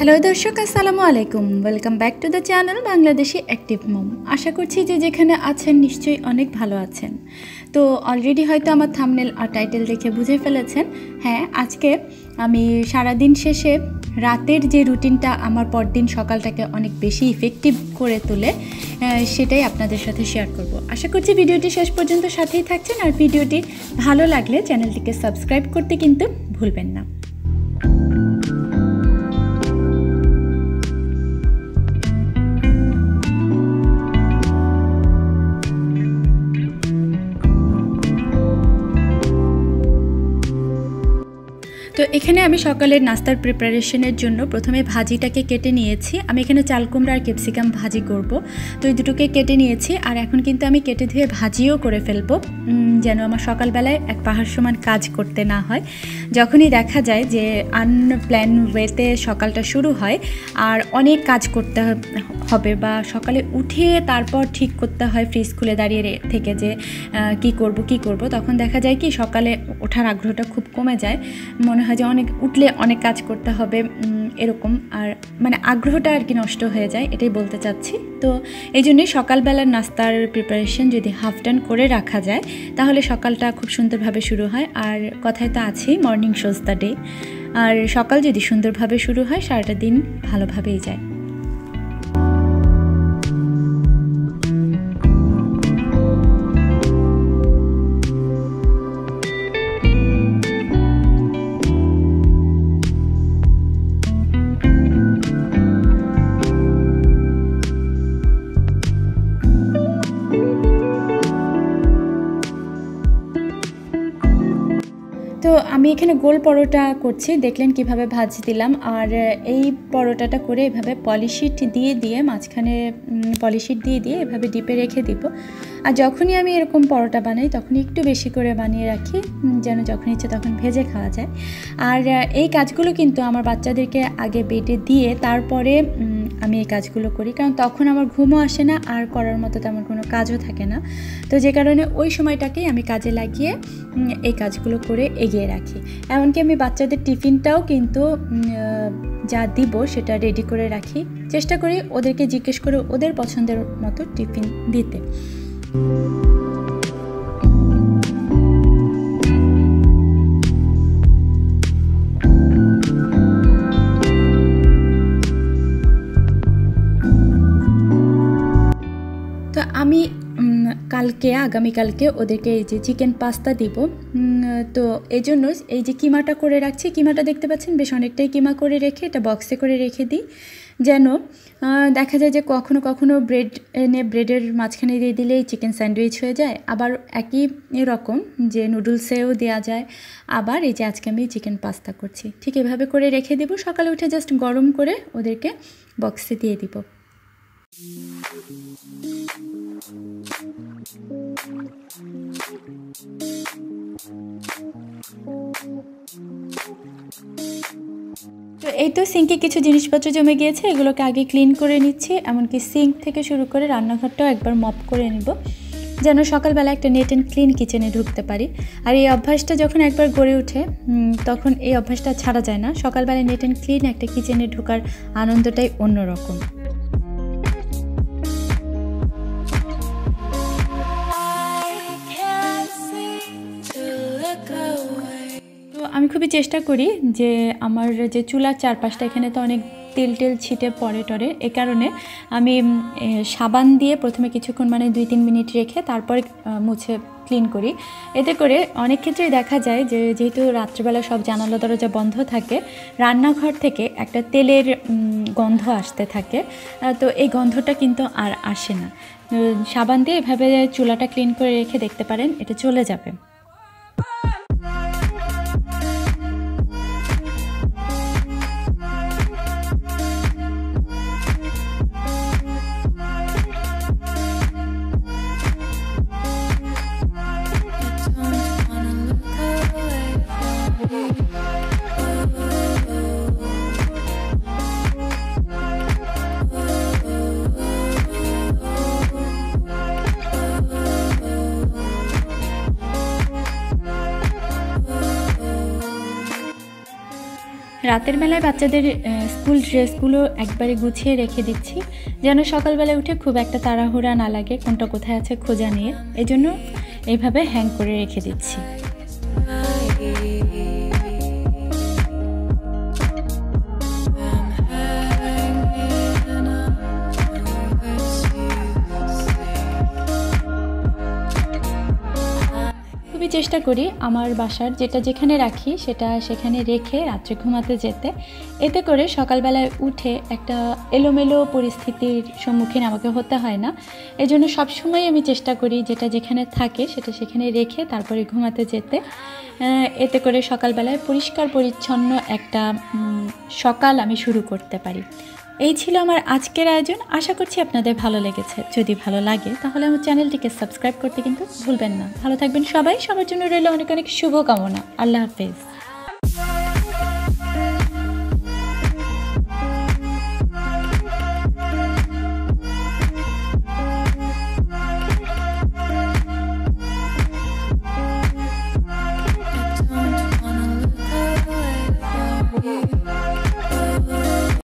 Hello দর্শক, আসসালামু আলাইকুম। Welcome back to the channel Bangladeshi active mom. আশা করছি যে যেখানে আছেন নিশ্চয়ই অনেক ভালো আছেন। তো অলরেডি হয়তো আমার থাম্বনেল আর টাইটেল দেখে বুঝে ফেলেছেন। হ্যাঁ, আজকে আমি সারাদিন শেষে রাতের যে রুটিনটা আমার পরদিন সকালটাকে অনেক বেশি ইফেক্টিভ করে তোলে, সেটাই আপনাদের সাথে শেয়ার করব। আশা করছি ভিডিওটি শেষ পর্যন্ত সাথেই থাকছেন, আর ভিডিওটি ভালো লাগলে চ্যানেলটিকে সাবস্ক্রাইব করতে কিন্তু ভুলবেন না। তো এখানে আমি সকালের নাস্তার প্রিপারেশনের জন্য প্রথমে ভাজিটাকে কেটে নিয়েছি। আমি এখানে চাল কুমড়া আর ক্যাপসিকাম ভাজি করব, তো এই দুটোকে কেটে নিয়েছি। আর এখন কিন্তু আমি কেটে ধুয়ে ভাজিও করে ফেলবো, যেন আমার সকালবেলায় এক পাহাড় সমান কাজ করতে না হয়। যখনই দেখা যায় যে আনপ্ল্যান ওয়েতে সকালটা শুরু হয় আর অনেক কাজ করতে হবে, বা সকালে উঠে তারপর ঠিক করতে হয় ফ্রিজ খুলে দাঁড়িয়ে থেকে যে কি করব, তখন দেখা যায় কি সকালে ওঠার আগ্রহটা খুব কমে যায়। মনে হয় যে অনেক উঠলে অনেক কাজ করতে হবে এরকম, আর মানে আগ্রহটা আর কি নষ্ট হয়ে যায়, এটাই বলতে চাচ্ছি। তো এই জন্যই সকালবেলার নাস্তার প্রিপারেশন যদি হাফ ডান করে রাখা যায় তাহলে সকালটা খুব সুন্দরভাবে শুরু হয়। আর কথায় তো আছেই, মর্নিং শোজ দ্য ডে। আর সকাল যদি সুন্দরভাবে শুরু হয় সারাটা দিন ভালোভাবেই যায়। তো আমি এখানে গোল পরোটা করছি, দেখলেন কিভাবে ভাজ দিলাম। আর এই পরোটাটা করে এভাবে পলিশিট দিয়ে মাঝখানে পলিশিট দিয়ে এভাবে ডিপে রেখে দিব। আর যখনই আমি এরকম পরোটা বানাই তখনই একটু বেশি করে বানিয়ে রাখি, যেন যখন ইচ্ছে তখন ভেজে খাওয়া যায়। আর এই কাজগুলো কিন্তু আমার বাচ্চাদেরকে আগে বেডে দিয়ে তারপরে আমি এই কাজগুলো করি, কারণ তখন আমার ঘুমও আসে না আর করার মতো তেমন কোনো কাজও থাকে না। তো যে কারণে ওই সময়টাকেই আমি কাজে লাগিয়ে এই কাজগুলো করে এগিয়ে রাখি। এমনকি আমি বাচ্চাদের টিফিনটাও কিন্তু যা দিব সেটা রেডি করে রাখি, চেষ্টা করি ওদেরকে জিজ্ঞেস করে ওদের পছন্দের মতো টিফিন দিতে। তো আমি আগামীকালকে ওদেরকে এই যে চিকেন পাস্তা দিব। তো এই জন্য এই যে কিমাটা করে রাখছি, কিমাটা দেখতে পাচ্ছেন বেশ অনেকটাই কিমা করে রেখে এটা বক্সে করে রেখে দিই, যেন দেখা যায় যে কখনো ব্রেড এনে ব্রেডের মাঝখানে দিয়ে দিলেই চিকেন স্যান্ডউইচ হয়ে যায়। আবার একই রকম যে নুডলসেও দেওয়া যায়। আবার এই যে আজকে আমি চিকেন পাস্তা করছি, ঠিক এভাবে করে রেখে দিব। সকালে উঠে জাস্ট গরম করে ওদেরকে বক্সে দিয়ে দিব। তো এই তো সিঙ্কে কিছু জিনিসপত্র জমে গিয়েছে, এগুলোকে আগে ক্লিন করে নিচ্ছি। এমনকি সিঙ্ক থেকে শুরু করে রান্নাঘরটাও একবার মপ করে নিব, যেন সকালবেলা একটা নেট অ্যান্ড ক্লিন কিচেনে ঢুকতে পারি। আর এই অভ্যাসটা যখন একবার গড়ে ওঠে তখন এই অভ্যাসটা ছাড়া যায় না। সকালবেলা নেট অ্যান্ড ক্লিন একটা কিচেনে ঢোকার আনন্দটাই অন্যরকম। আমি খুবই চেষ্টা করি যে আমার যে চুলার চারপাশটা, এখানে তো অনেক তেল ছিটে পড়ে এ কারণে আমি সাবান দিয়ে প্রথমে কিছুক্ষণ মানে 2-3 মিনিট রেখে তারপরে মুছে ক্লিন করি। এতে করে অনেক ক্ষেত্রেই দেখা যায় যে যেহেতু রাত্রিবেলা সব জানালা দরজা বন্ধ থাকে, রান্নাঘর থেকে একটা তেলের গন্ধ আসতে থাকে। তো এই গন্ধটা কিন্তু আর আসে না। সাবান দিয়ে এভাবে চুলাটা ক্লিন করে রেখে দেখতে পারেন, এটা চলে যাবে। রাতের বেলায় বাচ্চাদের স্কুল ড্রেসগুলো একবারে গুছিয়ে রেখে দিচ্ছি, যেন সকালবেলায় উঠে খুব একটা তাড়াহুড়া না লাগে কোনটা কোথায় আছে খোঁজা নিয়ে। এজন্য এইভাবে হ্যাং করে রেখে দিচ্ছি। খুবই চেষ্টা করি আমার বাসার যেটা যেখানে রাখি সেটা সেখানে রেখে রাত্রে ঘুমাতে যেতে, এতে করে সকালবেলায় উঠে একটা এলোমেলো পরিস্থিতির সম্মুখীন আমাকে হতে হয় না। এজন্য সবসময় আমি চেষ্টা করি যেটা যেখানে থাকে সেটা সেখানে রেখে তারপরে ঘুমাতে যেতে। এতে করে সকালবেলায় পরিষ্কার পরিচ্ছন্ন একটা সকাল আমি শুরু করতে পারি। এই ছিল আমার আজকের আয়োজন। আশা করছি আপনাদের ভালো লেগেছে। যদি ভালো লাগে তাহলে আমার চ্যানেলটিকে সাবস্ক্রাইব করতে কিন্তু ভুলবেন না। ভালো থাকবেন সবাই। সবার জন্য রইল অনেক অনেক শুভকামনা। আল্লাহ হাফেজ।